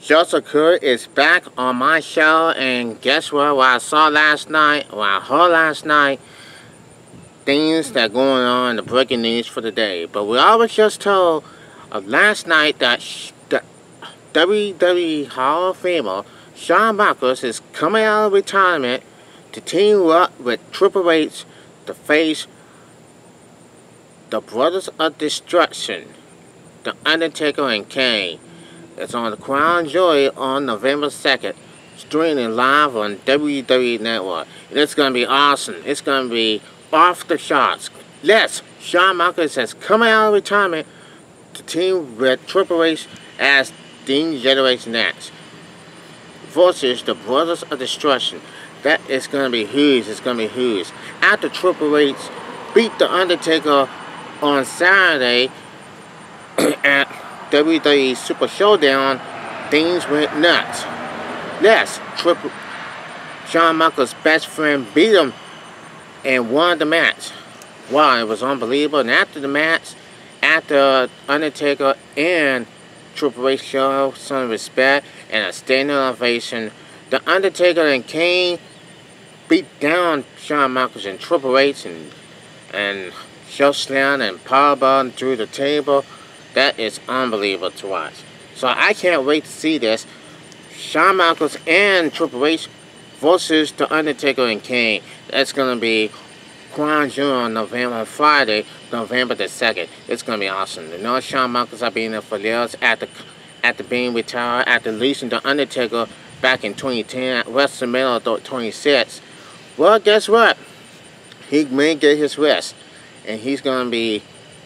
Joseph Curry is back on my show, and guess what? What I saw last night, what I heard last night, things that are going on, the breaking news for the day. But we all was just told last night that the WWE Hall of Famer Shawn Michaels is coming out of retirement to team up with Triple H to face the Brothers of Destruction, The Undertaker and Kane. It's on the Crown Jewel on November 2nd, streaming live on WWE Network. And it's going to be awesome. It's going to be off the charts. Yes, Shawn Michaels has come out of retirement to team with Triple H as Dean Generation X versus the Brothers of Destruction. That is going to be huge. It's going to be huge. After Triple H beat The Undertaker on Saturday at WWE Super Showdown, things went nuts. Yes, Shawn Michaels' best friend beat him and won the match. Wow, it was unbelievable. And after the match, after Undertaker and Triple H showed some respect and a standing ovation, The Undertaker and Kane beat down Shawn Michaels and Triple H and chokeslam and powerbomb through the table. That is unbelievable to watch. So I can't wait to see this. Shawn Michaels and Triple H versus The Undertaker and Kane. That's going to be Crown Jewel on Friday, November the 2nd. It's going to be awesome. You know, Shawn Michaels have been there for years after being retired, after losing The Undertaker back in 2010 at WrestleMania 26. Well, guess what? He may get his rest. And he's going to be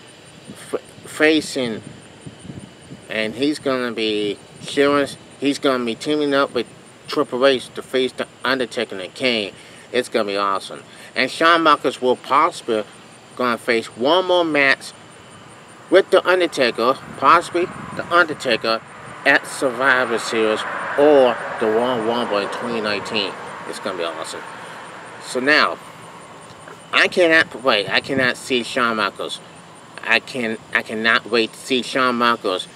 facing, and he's going to be sharing, he's going to be teaming up with Triple H to face The Undertaker and Kane. It's going to be awesome. And Shawn Michaels will possibly going to face one more match with The Undertaker, possibly The Undertaker at Survivor Series or the Royal Rumble in 2019. It's going to be awesome. So now, I cannot wait. I cannot see Shawn Michaels. I cannot wait to see Shawn Michaels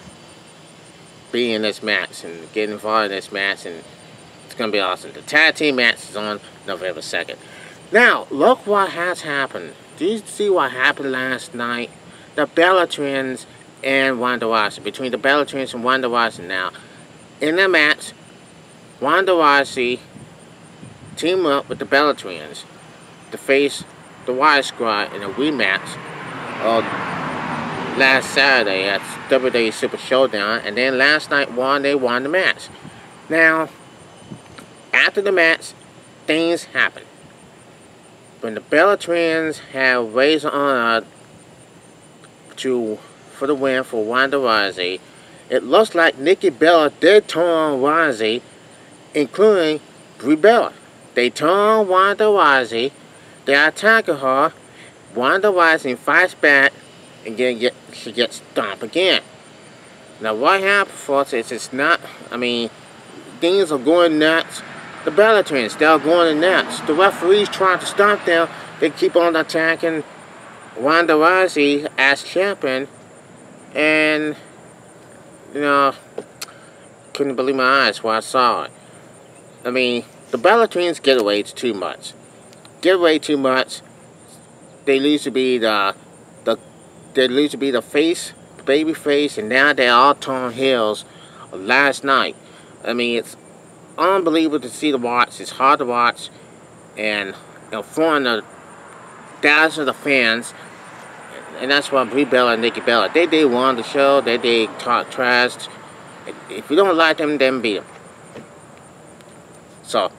be in this match and get involved in this match, and it's going to be awesome. The tag team match is on November 2nd. Now, look what has happened. Do you see what happened last night? The Bella Twins and Ronda Rousey. Between the Bella Twins and Ronda Rousey now. In the match, Ronda Rousey teamed up with the Bella Twins to face the Wyatt Squad in a rematch of last Saturday at WWE Super Showdown, and then last night they won the match. Now, after the match, things happened. When the Bella Twins have raised honor for the win for Ronda Rousey, it looks like Nikki Bella did turn on Rousey, including Brie Bella. They turn on Ronda Rousey, they attack her, Ronda Rousey fights back, and then she gets stomped again. Now what happened, folks, is it's not, I mean, things are going nuts. The Bella Twins, they're going nuts. The referees trying to stop them. They keep on attacking Ronda Rousey as champion. And, you know, couldn't believe my eyes when I saw it. I mean, the Bella Twins get away too much. Get away too much. They lose to be the face, the baby face, and now they're all torn heels last night. I mean, it's unbelievable to see the watch. It's hard to watch, and in front of thousands of fans, and that's why Brie Bella and Nikki Bella, they won the show. They talk trash. If you don't like them, then beat them. So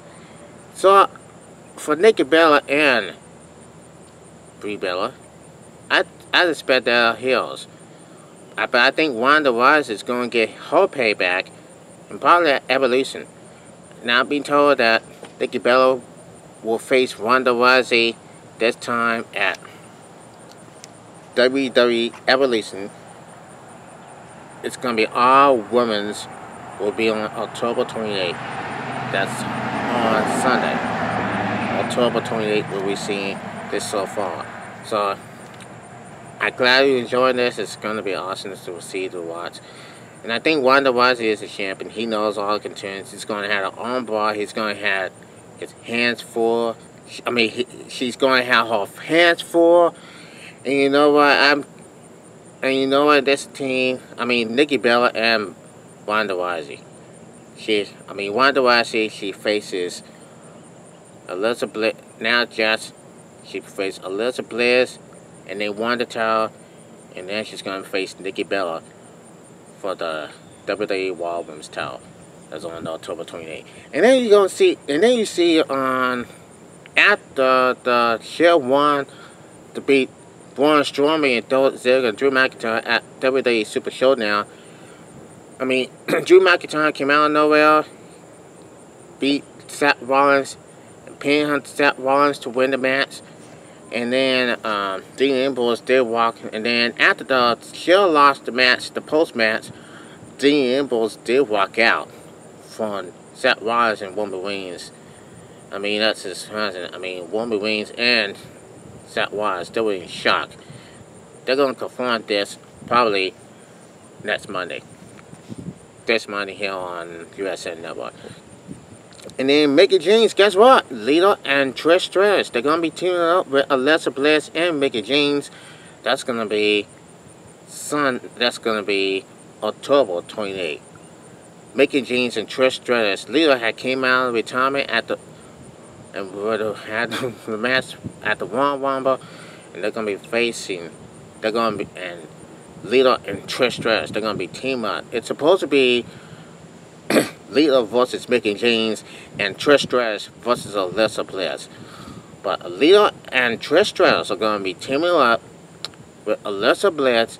for Nikki Bella and Brie Bella, I expect their heels. But I think Ronda Rousey is going to get her payback and probably at Evolution. Now I've been told that Nikki Bella will face Ronda Rousey this time at WWE Evolution. It's going to be all women's. Will be on October 28th. That's on Sunday. October 28th we'll be seeing this so far. So I'm glad you enjoyed this. It's going to be awesome to see, to watch. And I think Ronda Rousey is a champion. He knows all the concerns. He's going to have an armbar. He's going to have his hands full. I mean, she's going to have her hands full. And you know what? This team. I mean, Nikki Bella and Ronda Rousey. Ronda Rousey. She faces Elizabeth. Now, she faces Elizabeth Bliss, and then Wanda Tower, and then she's going to face Nikki Bella for the WWE World Women's title. That's on October 28th. And then you're gonna see, after the Shield won to beat Braun Strowman and Dolph Ziggler and Drew McIntyre at WWE Super Showdown. I mean, Drew McIntyre came out of nowhere, beat Seth Rollins, and pinned Seth Rollins to win the match. And then Dean Ambrose did walk. And then after the Shield lost the match, the post-match, Dean Ambrose did walk out from Seth Rollins and Roman Reigns. I mean, that's his husband. I mean, Roman Reigns and Seth Rollins, they were in shock. They're going to confront this probably next Monday. This Monday here on USA Network. And then Mickie James, guess what? Lita and Trish Stratus. They're going to be teaming up with Alexa Bliss and Mickie James. That's going to be October 28th. Mickie James and Trish Stratus. Lita had came out of retirement had the match at the Royal Rumble, and they're going to be facing. And Lita and Trish Stratus. They're going to be teaming up. It's supposed to be Lita versus Mickie James and Trish Stratus versus Alexa Bliss. But Lita and Trish Stratus are going to be teaming up with Alexa Bliss.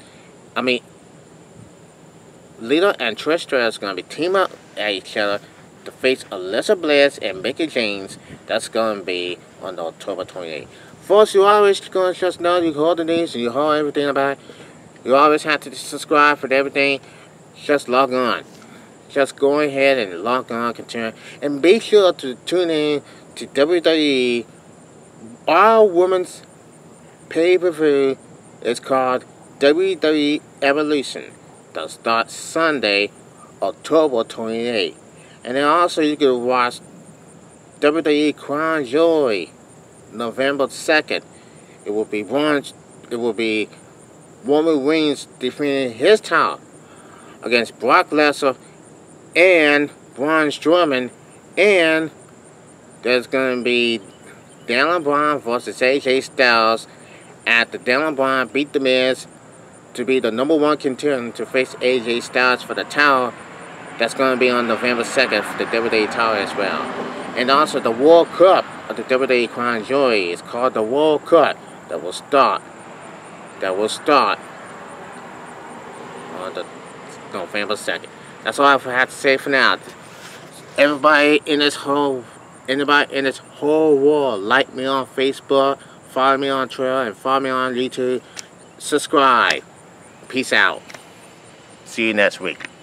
Lita and Trish Stratus are going to be teaming up at each other to face Alexa Bliss and Mickie James. That's going to be on October 28th. First, you always going to just know you hold the news and you hold everything about it. You always have to subscribe for everything. Just log on. Just go ahead and log on, continue. And be sure to tune in to WWE All Women's pay-per-view. It's called WWE Evolution. That'll start Sunday, October 28th. And then also you can watch WWE Crown Jewel, November 2nd. It will be Roman Reigns defending his title against Brock Lesnar and Braun Strowman, and there's going to be Daniel Bryan versus AJ Styles after Daniel Bryan beat The Miz to be the #1 contender to face AJ Styles for the title. That's going to be on November 2nd for the WWE title as well. And also the World Cup of the WWE Crown Jewel is called the World Cup that will start on the November 2nd. That's all I have to say for now. Everybody in this whole world, like me on Facebook, follow me on Twitter, and follow me on YouTube. Subscribe. Peace out. See you next week.